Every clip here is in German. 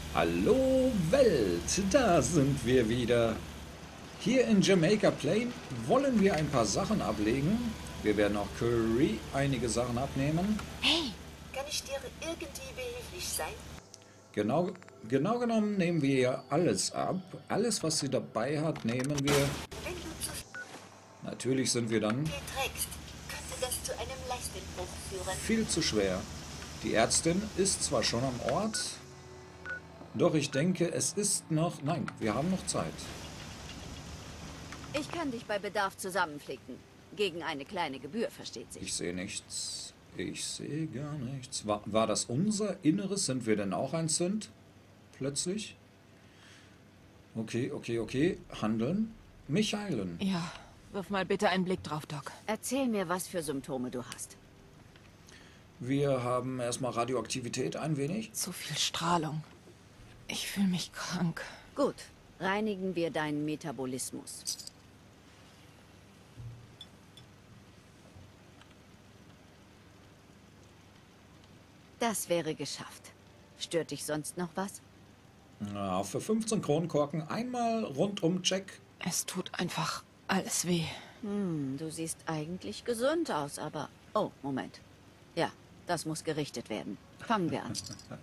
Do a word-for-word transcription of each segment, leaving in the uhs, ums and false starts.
Hallo Welt, da sind wir wieder. Hier in Jamaica Plain wollen wir ein paar Sachen ablegen. Wir werden auch Curry einige Sachen abnehmen. Hey, kann ich dir irgendwie behilflich sein? Genau, genau genommen nehmen wir hier alles ab. Alles, was sie dabei hat, nehmen wir. Wenn du zu Natürlich sind wir dann viel trägst, könnte das zu einem Leistenbruch führen. viel zu schwer. Die Ärztin ist zwar schon am Ort, doch ich denke, es ist noch... Nein, wir haben noch Zeit. Ich kann dich bei Bedarf zusammenflicken. Gegen eine kleine Gebühr, versteht sich. Ich sehe nichts. Ich sehe gar nichts. War, war das unser Inneres? Sind wir denn auch ein Sünd? Plötzlich? Okay, okay, okay. Handeln. Mich heilen. Ja, wirf mal bitte einen Blick drauf, Doc. Erzähl mir, was für Symptome du hast. Wir haben erstmal Radioaktivität ein wenig. Zu viel Strahlung. Ich fühle mich krank. Gut, reinigen wir deinen Metabolismus. Das wäre geschafft. Stört dich sonst noch was? Na, für fünfzehn Kronkorken einmal rundum Check. Es tut einfach alles weh. Hm, du siehst eigentlich gesund aus, aber... Oh, Moment. Ja, das muss gerichtet werden. Fangen wir an.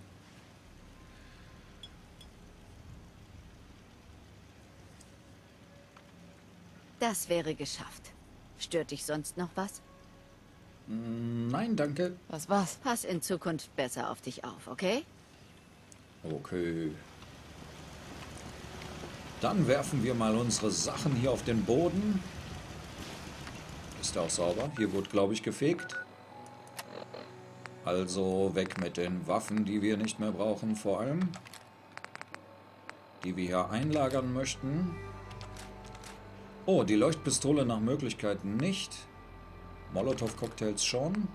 Das wäre geschafft. Stört dich sonst noch was? Nein, danke. Was war's? Pass in Zukunft besser auf dich auf, okay? Okay. Dann werfen wir mal unsere Sachen hier auf den Boden. Ist der auch sauber? Hier wurde, glaube ich, gefegt. Also weg mit den Waffen, die wir nicht mehr brauchen, vor allem. Die wir hier einlagern möchten. Oh, die Leuchtpistole nach Möglichkeit nicht. Molotow-Cocktails schon.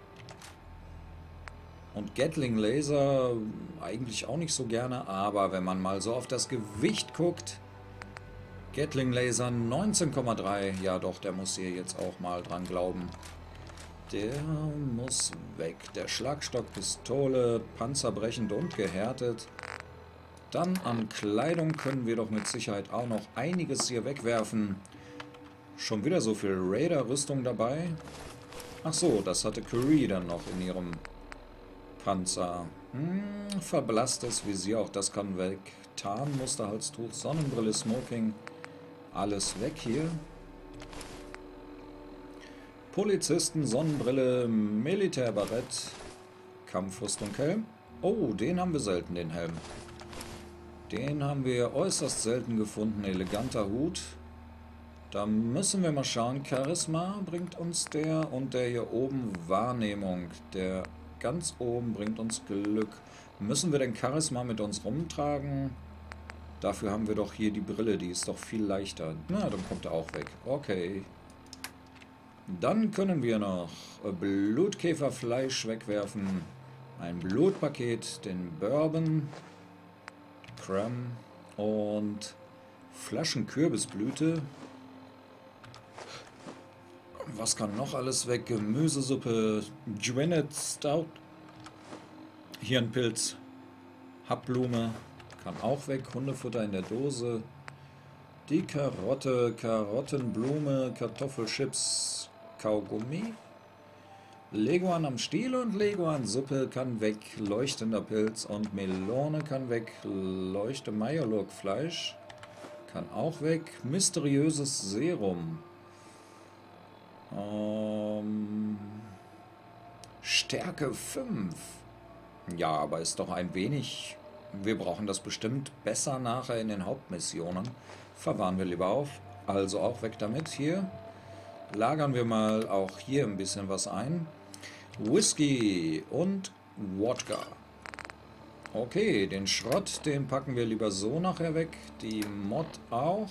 Und Gatling-Laser eigentlich auch nicht so gerne, aber wenn man mal so auf das Gewicht guckt, Gatling-Laser neunzehn Komma drei, ja doch, der muss hier jetzt auch mal dran glauben. Der muss weg. Der Schlagstockpistole, panzerbrechend und gehärtet. Dann an Kleidung können wir doch mit Sicherheit auch noch einiges hier wegwerfen. Schon wieder so viel Raider-Rüstung dabei. Ach so, das hatte Curry dann noch in ihrem Panzer. Hm, verblasstes Visier, auch das kann weg. Tarnmusterhalstuch, Sonnenbrille, Smoking. Alles weg hier. Polizisten, Sonnenbrille, Militärbarett, Kampfrüstung, Helm. Oh, den haben wir selten, den Helm. Den haben wir äußerst selten gefunden. Eleganter Hut. Da müssen wir mal schauen. Charisma bringt uns der und der hier oben Wahrnehmung. Der ganz oben bringt uns Glück. Müssen wir den Charisma mit uns rumtragen? Dafür haben wir doch hier die Brille. Die ist doch viel leichter. Na, dann kommt er auch weg. Okay. Dann können wir noch Blutkäferfleisch wegwerfen. Ein Blutpaket, den Bourbon. Crumb und Flaschen Kürbisblüte. Was kann noch alles weg? Gemüsesuppe, Granite Stout, Hirnpilz, Happblume, kann auch weg. Hundefutter in der Dose. Die Karotte, Karottenblume, Kartoffelchips, Kaugummi. Leguan am Stiel und Leguan-Suppe kann weg. Leuchtender Pilz und Melone kann weg. Leuchte Meierlurk-Fleisch kann auch weg. Mysteriöses Serum. Ähm, Stärke fünf. Ja, aber ist doch ein wenig... Wir brauchen das bestimmt besser nachher in den Hauptmissionen. Verwahren wir lieber auf. Also auch weg damit hier. Lagern wir mal auch hier ein bisschen was ein. Whisky und Wodka. Okay, den Schrott, den packen wir lieber so nachher weg. Die Mod auch.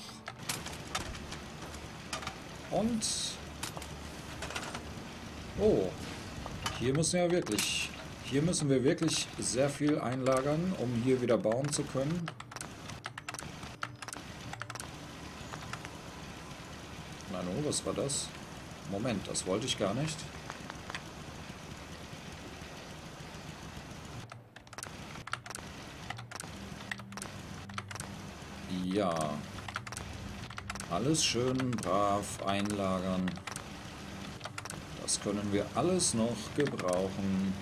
Und... Oh, hier müssen wir wirklich... Hier müssen wir wirklich sehr viel einlagern, um hier wieder bauen zu können. Na no, was war das? Moment, das wollte ich gar nicht. Ja. Alles schön brav einlagern. Das können wir alles noch gebrauchen.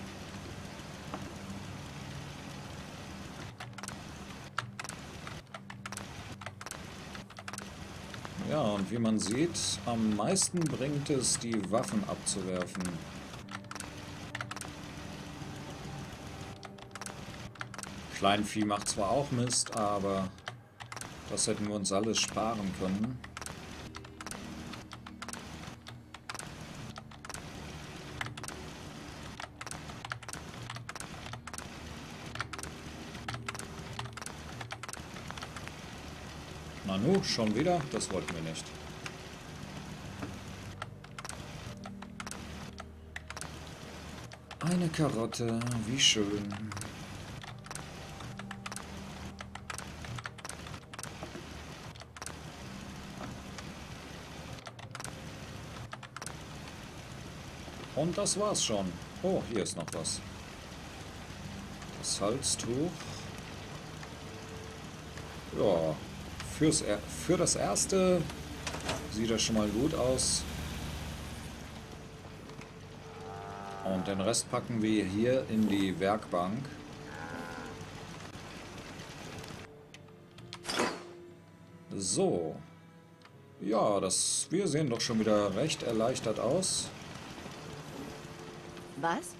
Ja, und wie man sieht, am meisten bringt es, die Waffen abzuwerfen. Kleinvieh macht zwar auch Mist, aber das hätten wir uns alles sparen können. Nanu, schon wieder? Das wollten wir nicht. Eine Karotte, wie schön. Und das war's schon. Oh, hier ist noch was. Das Halstuch. Ja. Fürs er für das erste sieht das schon mal gut aus. Und den Rest packen wir hier in die Werkbank. So. Ja, das, wir sehen doch schon wieder recht erleichtert aus. Was?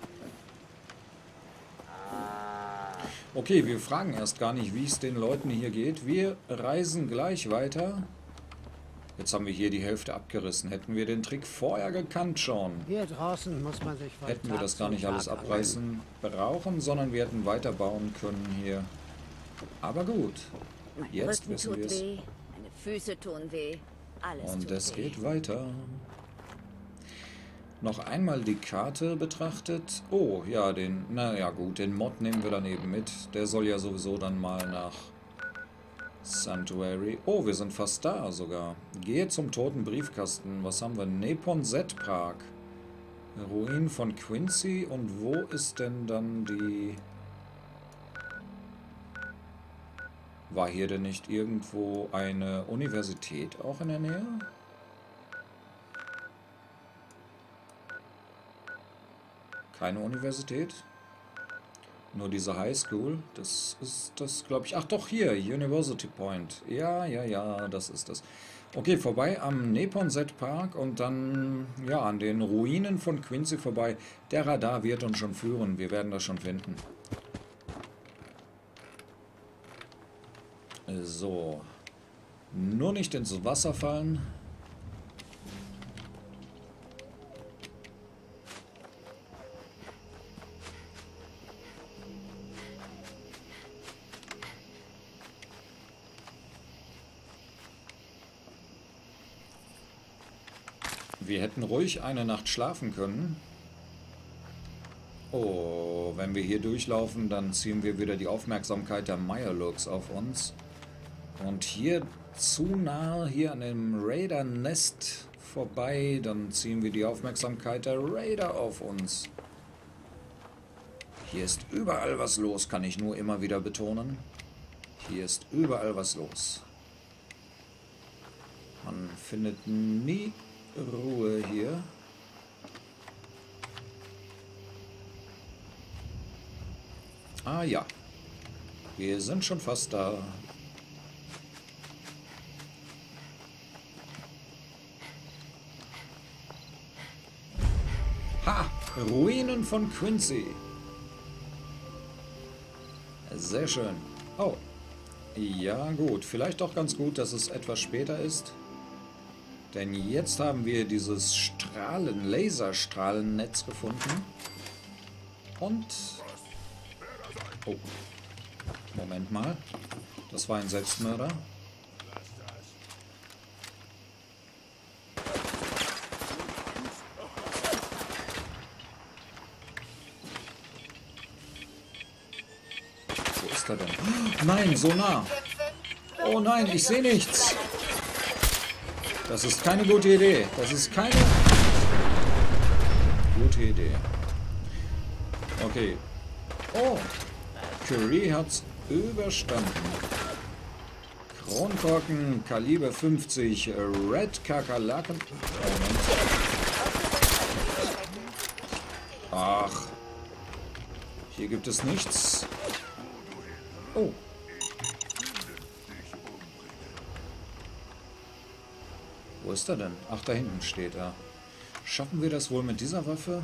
Okay, wir fragen erst gar nicht, wie es den Leuten hier geht. Wir reisen gleich weiter. Jetzt haben wir hier die Hälfte abgerissen. Hätten wir den Trick vorher gekannt schon, Hier draußen muss man sich hätten wir das gar nicht alles abreißen brauchen, sondern wir hätten weiterbauen können hier. Aber gut, Mein jetzt Rücken wissen wir tut es. weh, meine Füße tun weh, alles Und tut es weh. geht weiter. Noch einmal die Karte betrachtet. Oh, ja, den, naja gut, den Mod nehmen wir dann eben mit. Der soll ja sowieso dann mal nach Sanctuary. Oh, wir sind fast da sogar. Gehe zum toten Briefkasten. Was haben wir? Neponset Park. Ruinen von Quincy. Und wo ist denn dann die... War hier denn nicht irgendwo eine Universität auch in der Nähe? Keine Universität. Nur diese High School. Das ist das, glaube ich. Ach doch, hier. University Point. Ja, ja, ja, das ist das. Okay, vorbei am Neponset Park und dann, ja, an den Ruinen von Quincy vorbei. Der Radar wird uns schon führen. Wir werden das schon finden. So. Nur nicht ins Wasser fallen. Wir hätten ruhig eine Nacht schlafen können. Oh, wenn wir hier durchlaufen, dann ziehen wir wieder die Aufmerksamkeit der Mirelurks auf uns. Und hier zu nahe, hier an dem Raider-Nest vorbei, dann ziehen wir die Aufmerksamkeit der Raider auf uns. Hier ist überall was los, kann ich nur immer wieder betonen. Hier ist überall was los. Man findet nie Ruhe hier. Ah ja, wir sind schon fast da. Ha! Ruinen von Quincy. Sehr schön. Oh. Ja gut, vielleicht auch ganz gut, dass es etwas später ist. Denn jetzt haben wir dieses Strahlen, Laserstrahlennetz gefunden. Und... Oh. Moment mal. Das war ein Selbstmörder. Wo ist er denn? Nein, so nah. Oh nein, ich sehe nichts. Das ist keine gute Idee. Das ist keine gute Idee. Okay. Oh. Curie hat's überstanden. Kronkorken, Kaliber fünfzig, Red Kakerlaken. Ach. Hier gibt es nichts. Oh. Wo ist er denn? Ach, da hinten steht er. Schaffen wir das wohl mit dieser Waffe?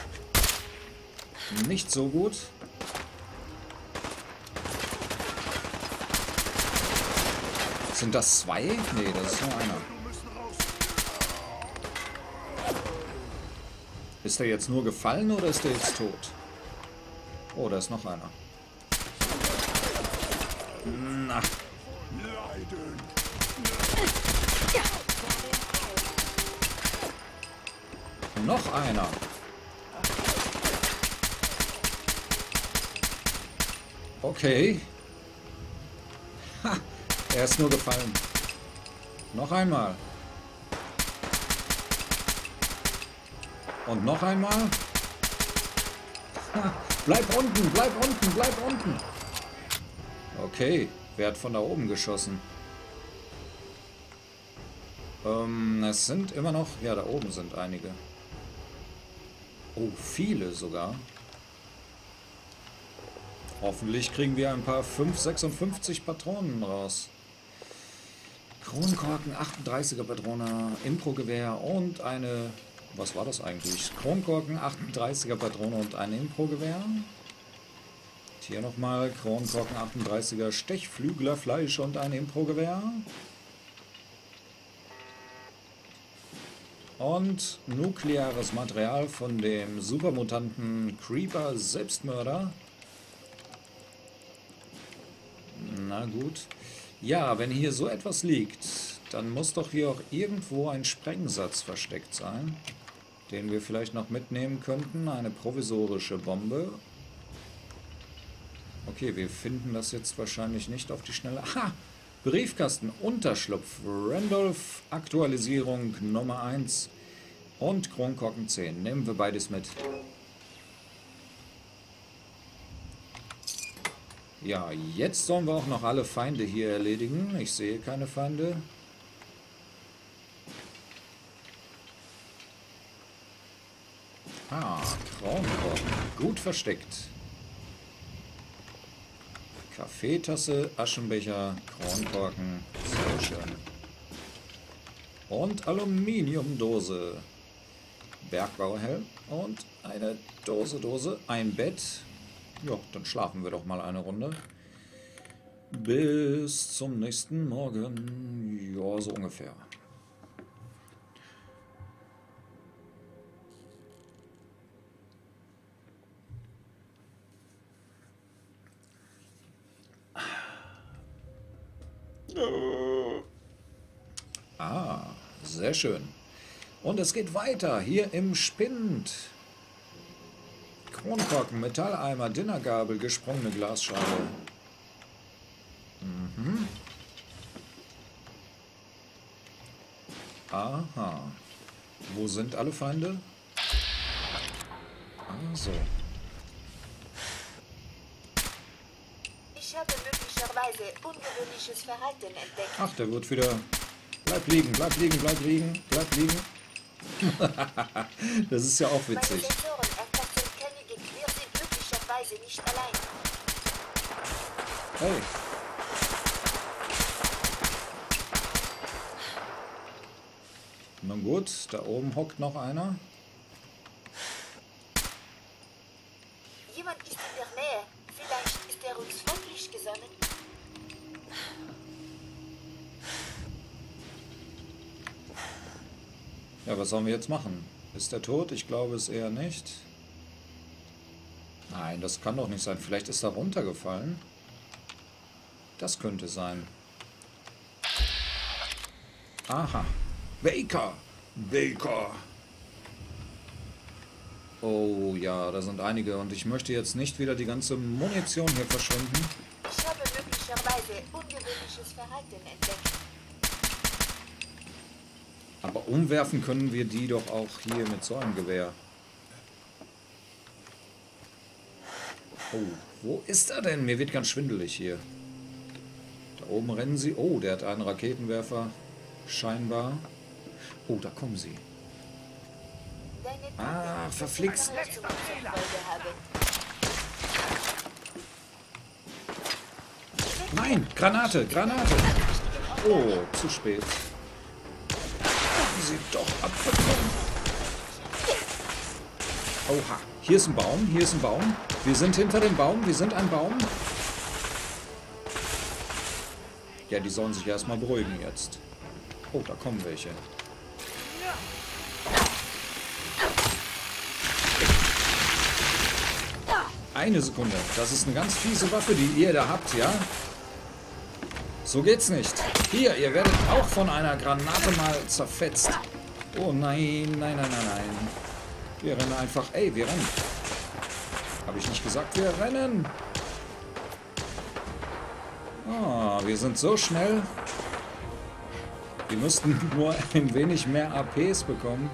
Nicht so gut. Sind das zwei? Nee, das ist nur einer. Ist er jetzt nur gefallen oder ist er jetzt tot? Oh, da ist noch einer. Na. Noch einer. Okay. Ha, er ist nur gefallen. Noch einmal. Und noch einmal. Ha, bleib unten, bleib unten, bleib unten. Okay, wer hat von da oben geschossen? Ähm, es sind immer noch... Ja, da oben sind einige. Oh, viele sogar. Hoffentlich kriegen wir ein paar fünf sechsundfünfzig Patronen raus. Kronkorken, achtunddreißiger Patrone, Impro-Gewehr und eine... Was war das eigentlich? Kronkorken, achtunddreißiger Patrone und ein Impro-Gewehr. Hier nochmal Kronkorken, achtunddreißiger Stechflüglerfleisch und ein Impro-Gewehr. Und nukleares Material von dem Supermutanten Creeper Selbstmörder. Na gut. Ja, wenn hier so etwas liegt, dann muss doch hier auch irgendwo ein Sprengsatz versteckt sein, den wir vielleicht noch mitnehmen könnten. Eine provisorische Bombe. Okay, wir finden das jetzt wahrscheinlich nicht auf die Schnelle. Ha! Briefkasten, Unterschlupf, Randolph, Aktualisierung Nummer eins und Kronkorken zehn. Nehmen wir beides mit. Ja, jetzt sollen wir auch noch alle Feinde hier erledigen. Ich sehe keine Feinde. Ah, Kronkorken. Gut versteckt. Kaffeetasse, Aschenbecher, Kronkorken. Sehr schön. Und Aluminiumdose. Bergbauhelm und eine Dose, Dose, ein Bett. Ja, dann schlafen wir doch mal eine Runde. Bis zum nächsten Morgen. Ja, so ungefähr. Ah, sehr schön. Und es geht weiter, hier im Spind. Kronkorken, Metalleimer, Dinnergabel, gesprungene Glasscheibe. Mhm. Aha. Wo sind alle Feinde? Ah, so. Ich habe möglicherweise ungewöhnliches Verhalten entdeckt. Ach, der wird wieder... Bleib liegen, bleib liegen, bleib liegen, bleib liegen. Das ist ja auch Meine witzig. Sensoren erfassen Königin. Wir sind glücklicherweise nicht allein. Hey. Na gut, da oben hockt noch einer. Jemand ist in der Nähe. Vielleicht ist er uns freundlich gesonnen. Ja, was sollen wir jetzt machen? Ist er tot? Ich glaube es eher nicht. Nein, das kann doch nicht sein. Vielleicht ist er runtergefallen. Das könnte sein. Aha. Baker! Baker! Oh ja, da sind einige. Und ich möchte jetzt nicht wieder die ganze Munition hier verschwinden. Ich habe möglicherweise ungewöhnliches Verhalten entdeckt. Aber umwerfen können wir die doch auch hier mit so einem Gewehr. Oh, wo ist er denn? Mir wird ganz schwindelig hier. Da oben rennen sie. Oh, der hat einen Raketenwerfer. Scheinbar. Oh, da kommen sie. Deine Ah, Tante verflixt. wird Überraschungen zur Folge haben. Nein, Granate, Granate. Oh, zu spät. Haben sie doch abbekommen. Oha, hier ist ein Baum, hier ist ein Baum. Wir sind hinter dem Baum, wir sind ein Baum. Ja, die sollen sich erstmal beruhigen jetzt. Oh, da kommen welche. Eine Sekunde. Das ist eine ganz fiese Waffe, die ihr da habt, ja? So geht's nicht. Hier, ihr werdet auch von einer Granate mal zerfetzt. Oh nein, nein, nein, nein, nein. Wir rennen einfach. Ey, wir rennen. Habe ich nicht gesagt, wir rennen. Ah, wir sind so schnell. Wir müssten nur ein wenig mehr A Ps bekommen.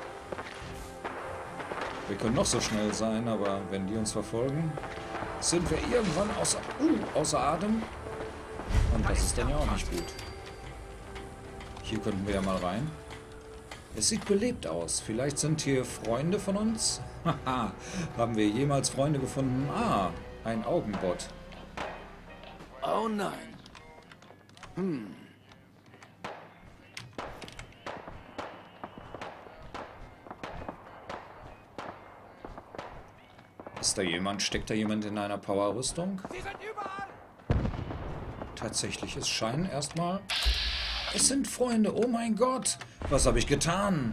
Wir können noch so schnell sein, aber wenn die uns verfolgen, sind wir irgendwann außer, uh, außer Atem. Und das ist dann ja auch nicht gut. Hier könnten wir ja mal rein. Es sieht belebt aus. Vielleicht sind hier Freunde von uns? Haha, haben wir jemals Freunde gefunden? Ah, ein Augenbot. Oh nein. Hm. Ist da jemand? Steckt da jemand in einer Power-Rüstung? Sie sind überall! Tatsächlich, es scheinen erstmal... Es sind Freunde, oh mein Gott! Was habe ich getan?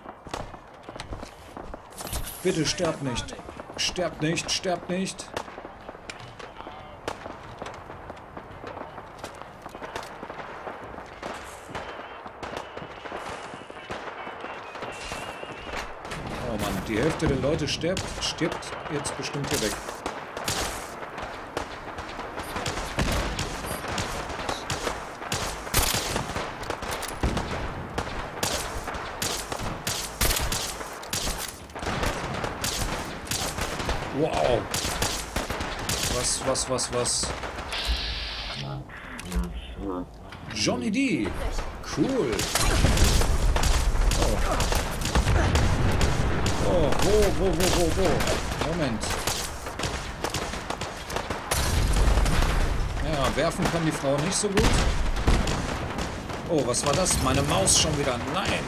Bitte sterbt nicht. Sterbt nicht, sterbt nicht. Oh Mann, die Hälfte der Leute stirbt, stirbt jetzt bestimmt hier weg. Wow. Was, was, was, was? Johnny D. Cool. Oh. Oh, wo, wo, wo, wo, wo? Moment. Ja, werfen kann die Frau nicht so gut. Oh, was war das? Meine Maus schon wieder. Nein.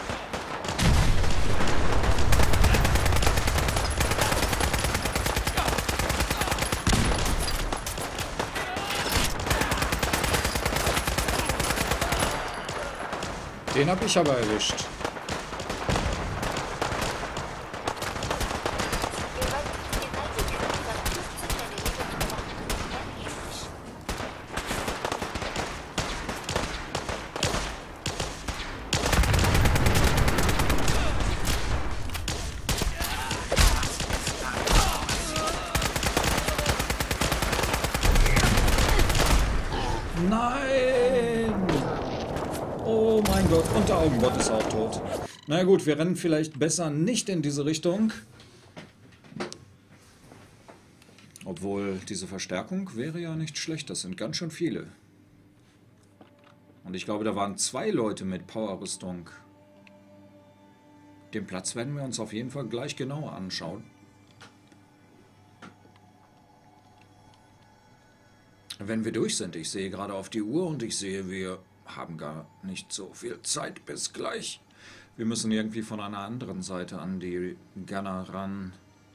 Den habe ich aber erwischt. Nein! Oh mein Gott, und der Augenbot ist auch tot. Na gut, wir rennen vielleicht besser nicht in diese Richtung. Obwohl, diese Verstärkung wäre ja nicht schlecht. Das sind ganz schön viele. Und ich glaube, da waren zwei Leute mit Powerrüstung. Den Platz werden wir uns auf jeden Fall gleich genauer anschauen. Wenn wir durch sind, ich sehe gerade auf die Uhr und ich sehe, wir haben gar nicht so viel Zeit bis gleich. Wir müssen irgendwie von einer anderen Seite an die Gunner ran.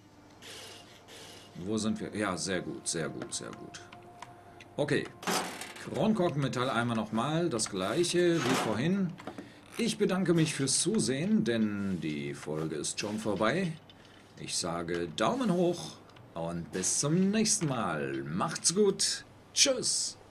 Wo sind wir? Ja, sehr gut, sehr gut, sehr gut. Okay. Kronkorkenmetall einmal nochmal, das gleiche wie vorhin. Ich bedanke mich fürs Zusehen, denn die Folge ist schon vorbei. Ich sage Daumen hoch und bis zum nächsten Mal. Macht's gut. Tschüss.